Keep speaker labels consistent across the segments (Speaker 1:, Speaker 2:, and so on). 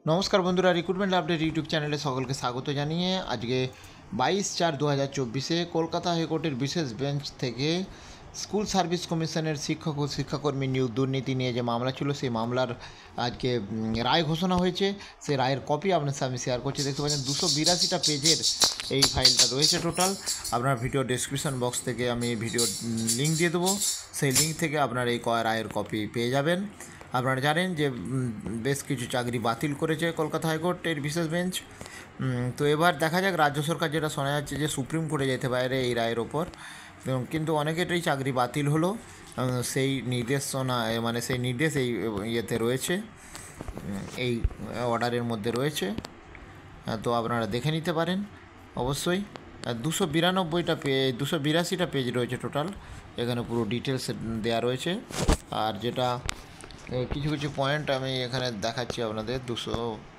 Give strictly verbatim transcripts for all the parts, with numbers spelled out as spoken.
Speaker 1: নমস্কার বন্ধুরা, recruitment update YouTube চ্যানেলে সকলকে স্বাগত জানিয়ে আজকে বাইশ চার দু হাজার চব্বিশে কলকাতা হাইকোর্টের বিশেষ বেঞ্চ থেকে স্কুল সার্ভিস কমিশনের শিক্ষক ও শিক্ষাকর্মী নিয়োগ দুর্নীতি নিয়ে যে মামলা ছিল সেই মামলার আজকে রায় ঘোষণা হয়েছে। সেই রায়ের কপি আপনার সামনে শেয়ার করছি। দেখতে পাচ্ছেন দুশো বিরাশিটা পেজের এই ফাইলটা রয়েছে টোটাল। আপনার ভিডিও ডেসক্রিপশন বক্স থেকে আমি ভিডিও লিঙ্ক দিয়ে দেবো, সেই লিঙ্ক থেকে আপনার এই রায়ের কপি পেয়ে যাবেন। আপনারা জানেন যে বেশ কিছু চাকরি বাতিল করেছে কলকাতা হাইকোর্টের বিশেষ বেঞ্চ। তো এবার দেখা যাক, রাজ্য সরকার যেটা শোনা যাচ্ছে যে সুপ্রিম কোর্টে যেতে পারে এই রায়ের ওপর, কিন্তু অনেকেরই চাকরি বাতিল হলো। সেই নির্দেশনা মানে সেই নির্দেশ এই ইয়েতে রয়েছে, এই অর্ডারের মধ্যে রয়েছে। তো আপনারা দেখে নিতে পারেন অবশ্যই। দুশো বিরানব্বইটা পেজ দুশো বিরাশিটা পেজ রয়েছে টোটাল, এখানে পুরো ডিটেলস দেওয়া রয়েছে। আর যেটা কিছু কিছু পয়েন্ট আমি এখানে দেখাচ্ছি আপনাদের। দুশো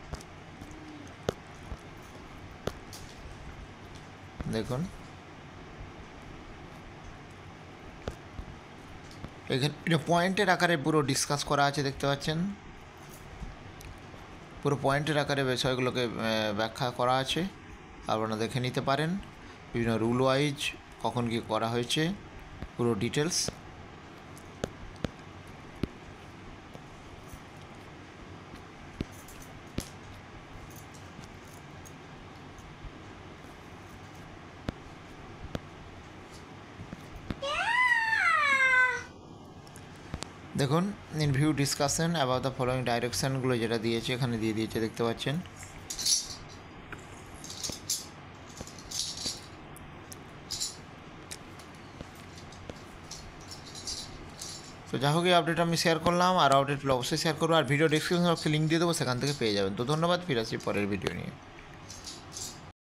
Speaker 1: দেখুন, এখানে পয়েন্টের আকারে পুরো ডিসকাস করা আছে, দেখতে পাচ্ছেন পুরো পয়েন্টের আকারে বিষয়গুলোকে ব্যাখ্যা করা আছে। আপনারা দেখে নিতে পারেন বিভিন্ন রুল ওয়াইজ কখন কী করা হয়েছে, পুরো ডিটেলস। দেখুন, in view discussion about the following ডাইরেকশানগুলো যেটা দিয়েছে এখানে দিয়ে দিয়েছে, দেখতে পাচ্ছেন। তো যা হোক, এই আপডেট আমি শেয়ার করলাম, আর আপডেট অবশ্যই শেয়ার করবো, আর ভিডিও ডিসক্রিপশন বক্সে লিঙ্ক দিয়ে দেবো, সেখান থেকে পেয়ে যাবেন। তো ধন্যবাদ, ফিরে আসছি পরের ভিডিও নিয়ে।